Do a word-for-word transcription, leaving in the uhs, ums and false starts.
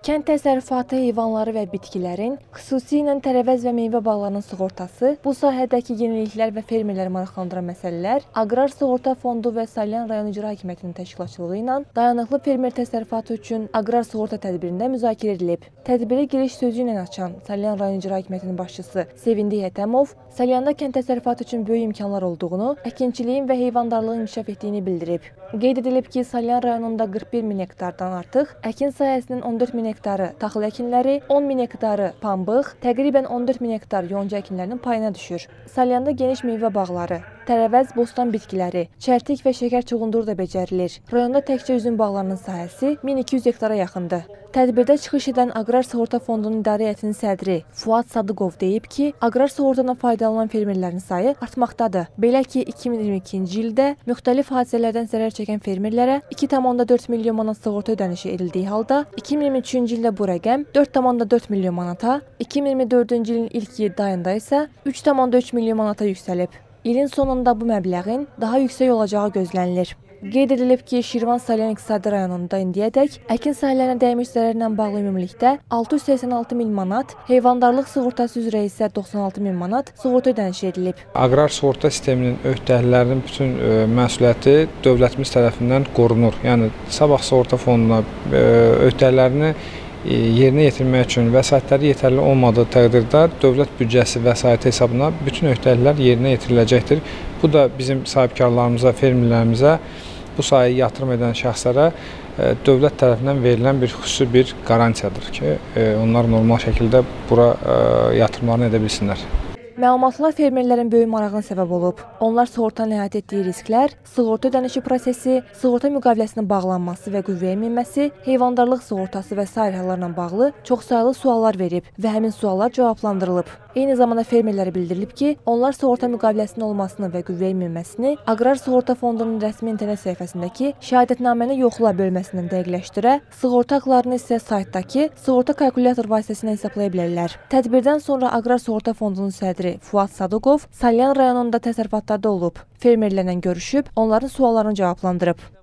Kənd təsərrüfatı heyvanları və bitkilərin, xüsusilə tərəvəz və meyvə bağlarının sığortası, bu sahədəki yeniliklər və fermerləri maraqlandıran məsələlər Aqrar Sığorta Fondu və Salyan Rayon İcra Hakimiyyətinin təşkilatçılığı ilə dayanıqlı fermer təsərrüfatı üçün aqrar sığorta tədbirində müzakirə edilib. Tədbiri giriş sözü ilə açan Salyan Rayon İcra Hakimiyyətinin başçısı Sevindik Hətəmov, Salyanda kənd təsərrüfatı üçün böyük imkanlar olduğunu, əkinçiliyin və heyvandarlığın inkişaf etdiyini bildirib. Qeyd edilib ki, Salyan rayonunda qırx bir min hektardan artıq, əkin sahəsinin on dörd min hektarı taxıl əkinləri, on min hektarı pambıq, təqribən on dörd min hektar yonca əkinlərinin payına düşür. Salyanda geniş meyvə bağları, tərəvəz, bostan bitkiləri, çərtik və şəkər çuğunduru da becərilir. Rayonda təkcə üzüm bağlarının sahəsi min iki yüz hektara yaxındır. Tədbirdə çıxış edən Aqrar Sığorta Fondunun İdarə Heyətinin sədri Fuad Sadıqov deyib ki, aqrar sığortadan faydalanan fermerlərin sayı artmaqdadır. Belə ki, iki min iyirmi ikinci ildə müxtəlif hadisələrdən zərər çəkən fermerlərə iki tam dörd milyon manat sığorta ödənişi edildiyi halda, iki min iyirmi üçüncü ildə bu rəqəm dörd tam dörd milyon manata, iki min iyirmi dördüncü ilin ilk yeddi ayında isə üç tam üç milyon manata yüksəlib. İlin sonunda bu məbləğin daha yüksək olacağı gözlənilir. Qeyd edilib ki, Şirvan Salyan İqtisadi rayonunda indiyədək əkin sahələrinə dəymiş zərərlə bağlı ümumilikdə altı yüz səksən altı min manat, heyvandarlıq sığortası üzrə isə doxsan altı min manat sığorta ödənişi edilib. Aqrar sığorta sisteminin öhdəliklərinin bütün ə, məsuliyyəti dövlətimiz tərəfindən qorunur. Yəni Sabah Sığorta Fonduna ə, öhdəliklərini yerinə yetirmək üçün vəsaitləri yetərli olmadığı təqdirdə dövlət büdcəsi vəsaiti hesabına bütün öhdəliklər yerinə yetiriləcəkdir. Bu da bizim sahibkarlarımıza, fermerlərimizə, bu sahəyə yatırım edən şəxslərə dövlət tərəfindən verilən bir xüsusi bir qarantiyadır ki, onlar normal şəkildə bura yatırımlarını edə bilsinlər. Məlumatlar fermerlərin böyük marağına səbəb olub. Onlar sığortanın əhatə etdiyi risklər, sığorta ödənişi prosesi, sığorta müqaviləsinin bağlanması və qüvvəyə minməsi, heyvandarlıq sığortası və sair hallarla bağlı çoxsaylı suallar verib və həmin suallar cavablandırılıb. Eyni zamanda fermerlərə bildirilib ki, onlar sığorta müqaviləsinin olmasını və qüvvəyə minməsini Aqrar Sığorta Fondunun rəsmi internet səhifəsindəki şəhadətnaməni yoxla bölməsindən dəqiqləşdirə, sığorta haqlarını isə saytdakı sığorta kalkulyator vasitəsilə hesablaya bilərlər. Tədbirdən sonra Aqrar Sığorta Fondunun sədri Fuad Sadıqov Salyan rayonunda təsərrüfatlarda olub, fermerlərlə görüşüb, onların suallarını cavablandırıb.